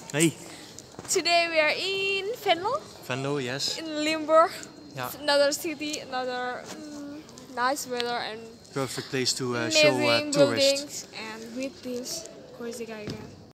Hey. Today we are in Venlo. Venlo, yes. In Limburg. Yeah. Another city, another nice weather and Perfect place to show amazing tourists. buildings. And with this crazy guy again.